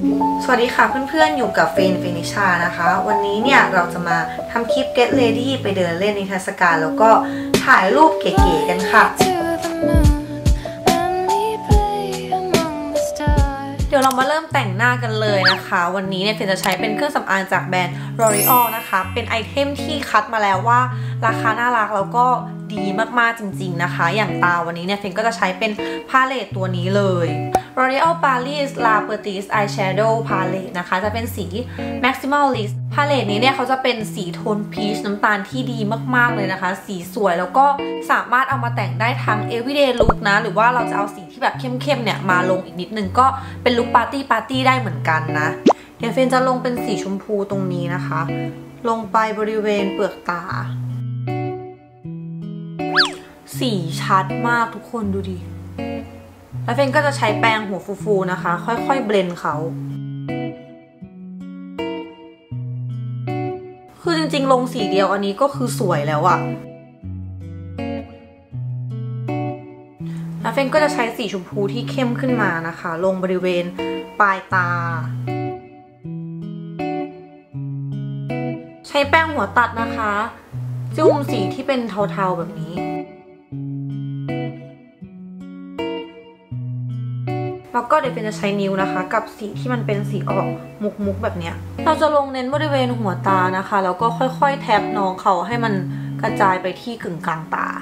สวัสดีค่ะเพื่อนๆอยู่กับเฟนิชานะคะวันนี้เนี่ยเราจะมาทำคลิป Get Ready ไปเดินเล่นนิทรรศการแล้วก็ถ่ายรูปเก๋ๆกันค่ะเดี๋ยวเรามาเริ่มแต่งหน้ากันเลยนะคะวันนี้เนี่ยเฟนจะใช้เป็นเครื่องสำอางจากแบรนด์ L'Oreal นะคะเป็นไอเทมที่คัดมาแล้วว่าราคาน่ารักแล้วก็ดีมากๆจริงๆนะคะอย่างตาวันนี้เนี่ยเฟนก็จะใช้เป็นพาเลตตัวนี้เลย L'Oreal Paris La Pertis Eyeshadow Palette นะคะจะเป็นสี Maximalist พาเลตนี้เนี่ยเขาจะเป็นสีโทนพีชน้ำตาลที่ดีมากๆเลยนะคะสีสวยแล้วก็สามารถเอามาแต่งได้ทั้ง everyday look นะหรือว่าเราจะเอาสีที่แบบเข้มๆเนี่ยมาลงอีกนิดนึงก็เป็นลุคปาร์ตี้ได้เหมือนกันนะเดี๋ยวเฟนจะลงเป็นสีชมพูตรงนี้นะคะลงไปบริเวณเปลือกตาสีชัดมากทุกคนดูดิแล้วเฟนก็จะใช้แปรงหัวฟูๆนะคะค่อยๆเบลนด์เขาคือจริงๆลงสีเดียวอันนี้ก็คือสวยแล้วอะแล้วเฟนก็จะใช้สีชมพูที่เข้มขึ้นมานะคะลงบริเวณปลายตาใช้แป้งหัวตัดนะคะจุ่มสีที่เป็นเทาๆแบบนี้แล้วก็เดี๋ยวเฟนจะใช้นิ้วนะคะกับสีที่มันเป็นสีออกมุกๆแบบเนี้ยเราจะลงเน้นบริเวณหัวตานะคะแล้วก็ค่อยๆแท็บน้องเขาให้มันกระจายไปที่กึ่งกลางตา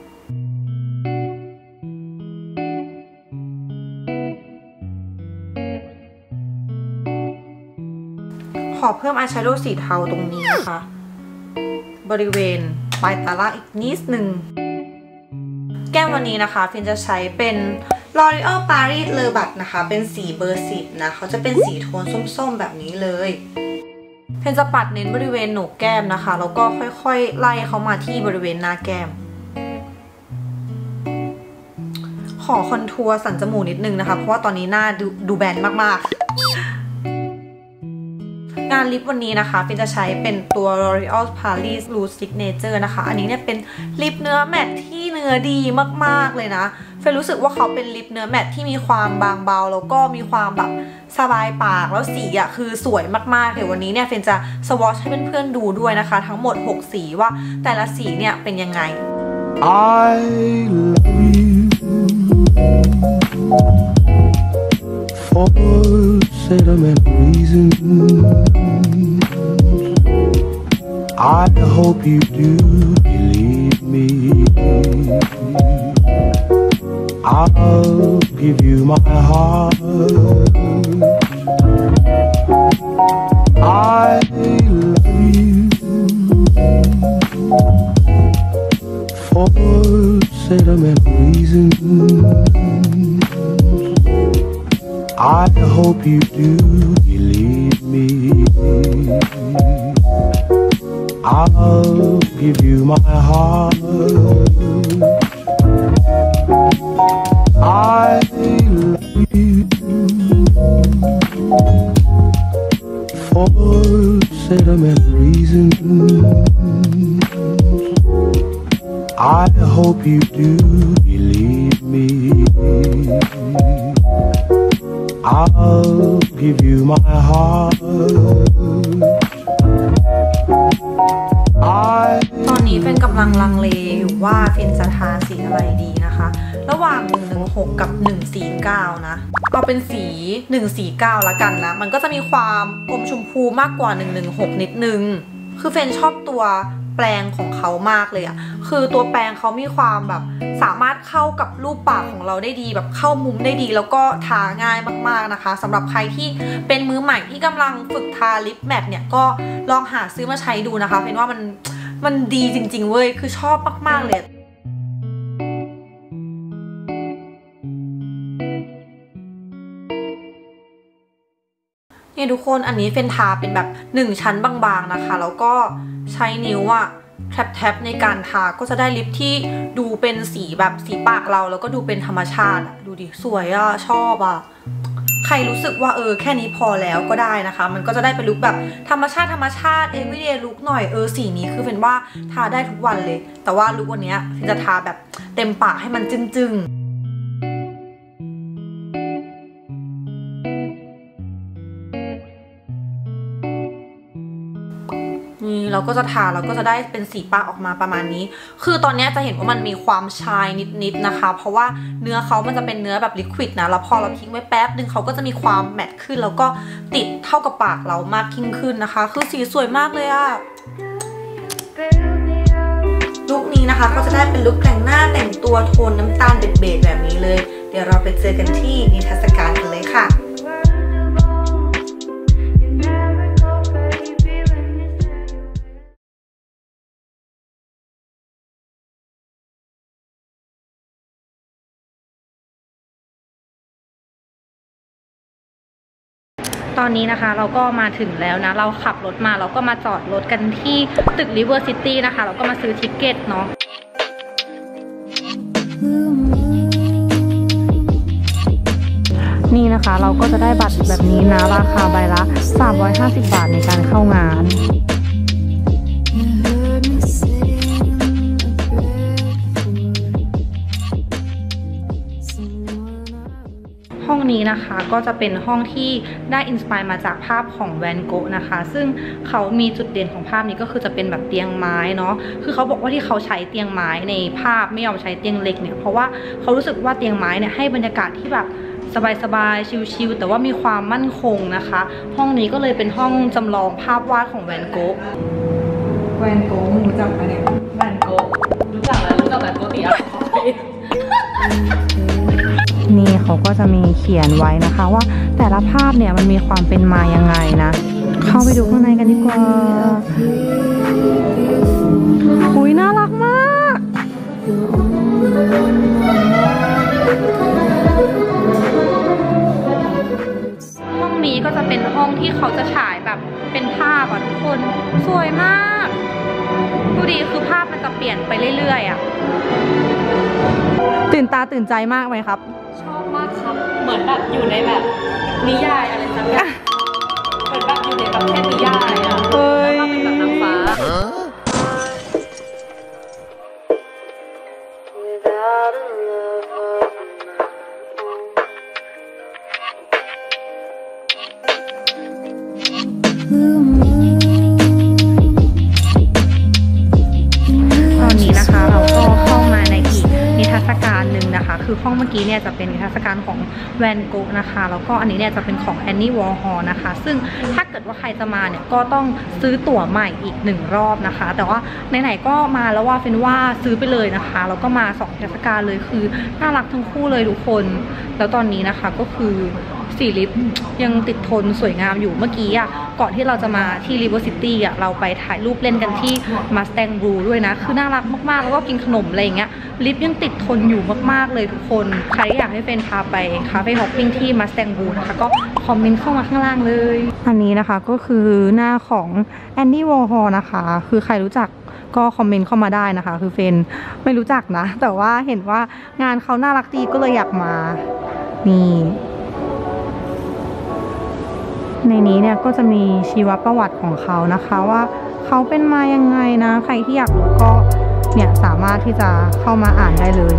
ขอเพิ่มอายแชโดว์สีเทาตรงนี้นะคะบริเวณปลายตาล่างอีกนิดนึงแก้มวันนี้นะคะเฟนจะใช้เป็น L'Oreal Paris Le Bat นะคะเป็นสีเบอร์10นะเขาจะเป็นสีโทนส้มๆแบบนี้เลยเฟนจะปัดเน้นบริเวณโหนกแก้มนะคะแล้วก็ค่อยๆไล่เขามาที่บริเวณหน้าแก้มขอคอนทัวร์สันจมูกนิดนึงนะคะเพราะว่าตอนนี้หน้าดูแบนมากๆงานลิปวันนี้นะคะเฟนจะใช้เป็นตัว L'Oreal Paris Rouge Signature นะคะอันนี้เนี่ยเป็นลิปเนื้อแมตที่เนื้อดีมากๆเลยนะเฟนรู้สึกว่าเขาเป็นลิปเนื้อแมตที่มีความบางเบาแล้วก็มีความแบบสบายปากแล้วสีอ่ะคือสวยมากๆเดี๋ยววันนี้เนี่ยเฟนจะสวอชให้เพื่อนๆดูด้วยนะคะทั้งหมด6สีว่าแต่ละสีเนี่ยเป็นยังไง I love you for sentimental reasons. I hope you do believe me. I'll give you my heart. I love you for sentimental reasons. I hope you do believe me. I'll give you my heart. I love you for sentimental reasons. I hope you do believe me. I'll give you my heart. ตอนนี้เฟนกำลังลังเลอยู่ว่าเฟนจะทาสีอะไรดีนะคะระหว่าง116กับ149นะเอาเป็นสี149ละกันนะมันก็จะมีความอมชมพูมากกว่า116นิดนึงคือเฟนชอบตัวแปรงของเขามากเลยอะคือตัวแปรงเขามีความแบบสามารถเข้ากับรูปปากของเราได้ดีแบบเข้ามุมได้ดีแล้วก็ทาง่ายมากๆนะคะสำหรับใครที่เป็นมือใหม่ที่กำลังฝึกทาลิปแมทเนี่ยก็ลองหาซื้อมาใช้ดูนะคะเฟนว่ามันดีจริงๆเว้ยคือชอบมากๆเลยเนี่ยทุกคนอันนี้เฟนทาเป็นแบบ1ชั้นบางๆนะคะแล้วก็ใช้นิ้วอะแท็บในการทาก็จะได้ลิปที่ดูเป็นสีแบบสีปากเราแล้วก็ดูเป็นธรรมชาติดูดิสวยอะชอบอะใครรู้สึกว่าแค่นี้พอแล้วก็ได้นะคะมันก็จะได้เป็นลุคแบบธรรมชาติeveryday look หน่อยสีนี้คือเฟนว่าทาได้ทุกวันเลยแต่ว่าลุควันนี้เฟนจะทาแบบเต็มปากให้มันจึ้งๆ เนี่เราก็จะทาเราก็จะได้เป็นสีปากออกมาประมาณนี้คือตอนนี้จะเห็นว่ามันมีความชายนิดๆนะคะเพราะว่าเนื้อเขามันจะเป็นเนื้อแบบลิควิดนะแล้วพอเราทิ้งไว้แป๊บนึงเขาก็จะมีความแมตต์ขึ้นแล้วก็ติดเท่ากับปากเรามากยิ่งขึ้นนะคะคือสีสวยมากเลยอะลุคนี้นะคะก็จะได้เป็นลุคแต่งหน้าแต่งตัวโทนน้ำตาลเบจๆแบบนี้เลยเดี๋ยวเราไปเจอกันที่นิทรรศการกันเลยค่ะตอนนี้นะคะเราก็มาถึงแล้วนะเราขับรถมาเราก็มาจอดรถกันที่ตึก River City นะคะเราก็มาซื้อทิกเก็ตเนาะนี่นะคะเราก็จะได้บัตรแบบนี้นะราคาใบละ350 บาทในการเข้างานห้องนี้นะคะก็จะเป็นห้องที่ได้อินสไปร์มาจากภาพของแวนโกะนะคะซึ่งเขามีจุดเด่นของภาพนี้ก็คือจะเป็นแบบเตียงไม้เนาะคือเขาบอกว่าที่เขาใช้เตียงไม้ในภาพไม่ยอมใช้เตียงเหล็กเนี่ยเพราะว่าเขารู้สึกว่าเตียงไม้เนี่ยให้บรรยากาศที่แบบสบายๆชิลๆแต่ว่ามีความมั่นคงนะคะห้องนี้ก็เลยเป็นห้องจำลองภาพวาดของแวนโกะรู้จักไหมเนี่ยแวนโกะรู้จักแล้วรู้จักแวนโกะตีอะไรนี่เขาก็จะมีเขียนไว้นะคะว่าแต่ละภาพเนี่ยมันมีความเป็นมายังไงนะเข้าไปดูข้างในกันดีกว่าอุ๊ยน่ารักมากห้องนี้ก็จะเป็นห้องที่เขาจะฉายแบบเป็นภาพอ่ะทุกคนสวยมากดูดีคือภาพมันจะเปลี่ยนไปเรื่อยๆอ่ะตื่นตาตื่นใจมากไหมครับชอบมากครับเหมือนแบบอยู่ในแบบนิยายอะไรสักอย่างเหมือนแบบอยู่ในแบบเทพนิยายอ่ะแล้วก็เป็นแบบนางฟ้าตอนนี้นะคะเราก็เข้ามาในอีกนิทรรศการหนึ่งนะคะคือห้องเมื่อกี้เนี่ยจะเป็นนิทรรศการของแวนโกะนะคะแล้วก็อันนี้เนี่ยจะเป็นของแอนนี่วอร์ฮอลนะคะซึ่งถ้าเกิดว่าใครจะมาเนี่ยก็ต้องซื้อตั๋วใหม่อีก1รอบนะคะแต่ว่าไหนๆก็มาแล้วว่าเป็นว่าซื้อไปเลยนะคะแล้วก็มา2นิทรรศการเลยคือน่ารักทั้งคู่เลยทุกคนแล้วตอนนี้นะคะก็คือสีลิปยังติดทนสวยงามอยู่เมื่อกี้อ่ะก่อนที่เราจะมาที่ River City อ่ะเราไปถ่ายรูปเล่นกันที่ Mustang Blue ด้วยนะคือน่ารักมากๆแล้วก็กินขนมอะไรอย่างเงี้ยลิปยังติดทนอยู่มากๆเลยทุกคนใครอยากให้เป็นพาไปคาเฟ่ฮอปปิ้งที่ Mustang Blue นะคะก็คอมเมนต์เข้ามาข้างล่างเลยอันนี้นะคะก็คือหน้าของ Andy Warhol นะคะคือใครรู้จักก็คอมเมนต์เข้ามาได้นะคะคือเฟนไม่รู้จักนะแต่ว่าเห็นว่างานเขาน่ารักดีก็เลยอยากมานี่ในนี้เนี่ยก็จะมีชีวประวัติของเขานะคะว่าเขาเป็นมายังไงนะใครที่อยากรู้ก็เนี่ยสามารถที่จะเข้ามาอ่านได้เลย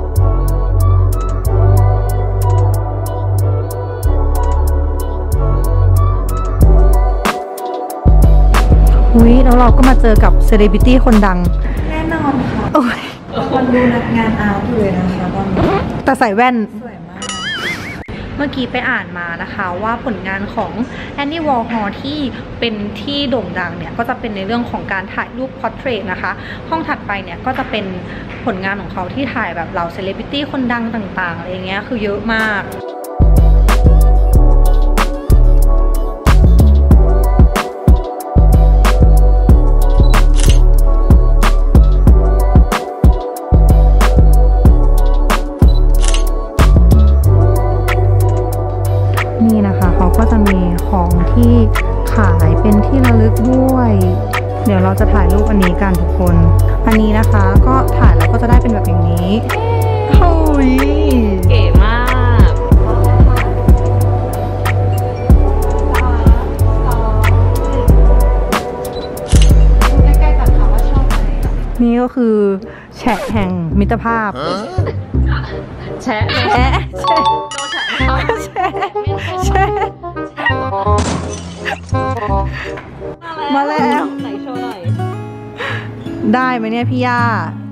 อุ๊ยแล้วเราก็มาเจอกับเซเลบริตี้คนดังแน่นอนค่ะโอ้ยคนดูงานอาร์ตเลยนะคะตอนนี้แต่ใส่แว่นสวยมากเมื่อกี้ไปอ่านมานะคะว่าผลงานของแอนนี่วอร์ฮอลที่เป็นที่โด่งดังเนี่ยก็จะเป็นในเรื่องของการถ่ายรูปพอร์เทรตนะคะห้องถัดไปเนี่ยก็จะเป็นผลงานของเขาที่ถ่ายแบบเหล่าเซเลบริตี้คนดังต่างๆอะไรเงี้ยคือเยอะมากนี่นะคะเขาก็จะมีของที่ขายเป็นที่ระลึกด้วยเดี๋ยวเราจะถ่ายรูปอันนี้กันทุกคนอันนี้นะคะก็ถ่ายแล้วก็จะได้เป็นแบบอย่างนี้โอ้ยเก๋มากใกล้ๆกันค่ะว่าชอบไหมนี่ก็คือแฉะแห่งมิตรภาพแฉะแฉะมาแล้วไหนโชว์หน่ได้ไหมเนี่ยพี่ย่า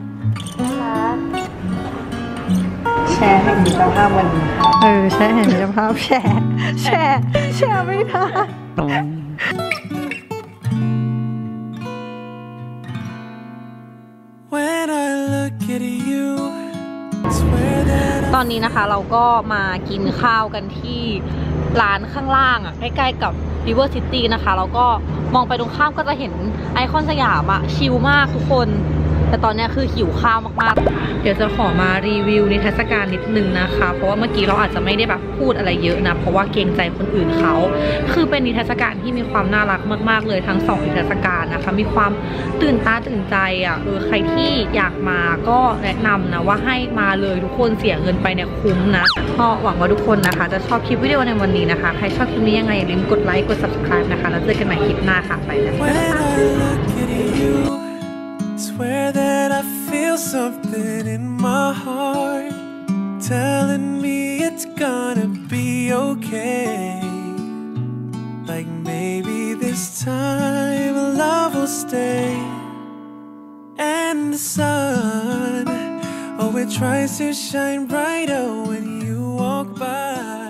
แชร์ให้มิตรภาพวันนี้ค่ะแชร์ให้มิตรภาพแชร์ไม่ได้ตอนนี้นะคะเราก็มากินข้าวกันที่ร้านข้างล่างอ่ะใกล้ๆกับ River City นะคะแล้วก็มองไปตรงข้ามก็จะเห็นไอคอนสยามอ่ะชิลมากทุกคนแต่ตอนนี้คือหิวข้าวมากๆเดี๋ยวจะขอมารีวิวนิทรรศการนิดนึงนะคะเพราะว่าเมื่อกี้เราอาจจะไม่ได้แบบพูดอะไรเยอะนะเพราะว่าเกรงใจคนอื่นเขาคือเป็นนิทรรศการที่มีความน่ารักมากๆเลยทั้ง2นิทรรศการนะคะมีความตื่นตาตื่นใจอ่ะใครที่อยากมาก็แนะนำนะว่าให้มาเลยทุกคนเสียเงินไปเนี่ยคุ้มนะก็หวังว่าทุกคนนะคะจะชอบคลิปวิดีโอในวันนี้นะคะใครชอบคลิปนี้ยังไงอย่าลืมกดไลค์กด subscribe นะคะแล้วเจอกันใหม่คลิปหน้าค่ะไปแล้วSwear that I feel something in my heart telling me it's gonna be okay. Like maybe this time love will stay. And the sun, oh, it tries to shine brighter when you walk by.